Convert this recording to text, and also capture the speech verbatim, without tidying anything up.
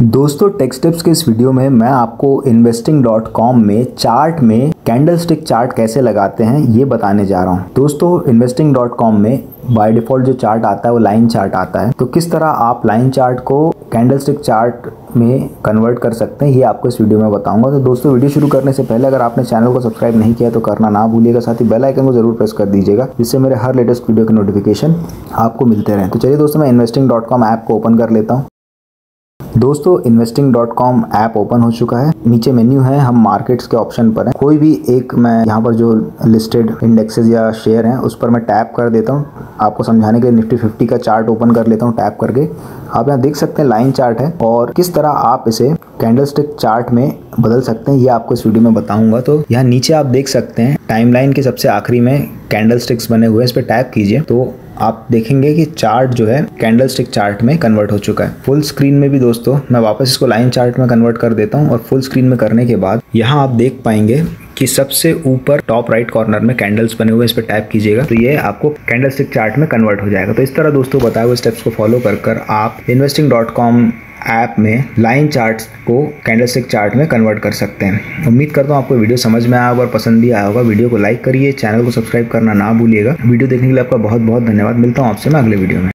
दोस्तों takes tips के इस वीडियो में मैं आपको इन्वेस्टिंग डॉट कॉम में चार्ट में कैंडलस्टिक चार्ट कैसे लगाते हैं ये बताने जा रहा हूं। दोस्तों इन्वेस्टिंग डॉट कॉम में बाय डिफ़ॉल्ट जो चार्ट आता है वो लाइन चार्ट आता है, तो किस तरह आप लाइन चार्ट को कैंडलस्टिक चार्ट में कन्वर्ट कर सकते हैं ये आपको इस वीडियो में बताऊंगा। तो दोस्तों वीडियो शुरू करने से पहले अगर आपने चैनल को सब्सक्राइब नहीं किया तो करना ना भूलिएगा, साथ ही बेल आइकन को जरूर प्रेस कर दीजिएगा जिससे मेरे हर लेटेस्ट वीडियो के नोटिफिकेशन आपको मिलते रहें। तो चलिए दोस्तों मैं इन्वेस्टिंग डॉट कॉम ऐप को ओपन कर लेता हूँ। दोस्तों investing dot com app open हो चुका है। नीचे मेन्यू है, हम मार्केट्स के ऑप्शन पर हैं। कोई भी एक मैं यहाँ पर जो लिस्टेड इंडेक्सेस या शेयर हैं उस पर मैं टैप कर देता हूँ। आपको समझाने के लिए निफ्टी फिफ्टी का चार्ट ओपन कर लेता हूँ टैप करके। आप यहाँ देख सकते हैं लाइन चार्ट है और किस तरह आप इसे कैंडलस्टिक चार्ट में बदल सकते हैं ये आपको इस वीडियो में बताऊंगा। तो यहाँ नीचे आप देख सकते हैं टाइमलाइन के सबसे आखिरी में कैंडलस्टिक्स बने हुए हैं, इस पर टैप कीजिए तो आप देखेंगे कि चार्ट जो है कैंडलस्टिक चार्ट में कन्वर्ट हो चुका है। फुल स्क्रीन में भी दोस्तों मैं वापस इसको लाइन चार्ट में कन्वर्ट कर देता हूं और फुल स्क्रीन में करने के बाद यहाँ आप देख पाएंगे कि सबसे ऊपर टॉप राइट कॉर्नर में कैंडल्स बने हुए, इस पर टैप कीजिएगा तो ये आपको कैंडलस्टिक चार्ट में कन्वर्ट हो जाएगा। तो इस तरह दोस्तों बताए हुए स्टेप्स को फॉलो कर कर आप इन्वेस्टिंग डॉट कॉम ऐप में लाइन चार्ट्स को कैंडलस्टिक चार्ट में कन्वर्ट कर सकते हैं। उम्मीद करता हूँ आपको वीडियो समझ में आया होगा और पसंद भी आया होगा। वीडियो को लाइक करिए, चैनल को सब्सक्राइब करना ना भूलिएगा। वीडियो देखने के लिए आपका बहुत बहुत धन्यवाद। मिलता हूँ आपसे मैं अगले वीडियो में।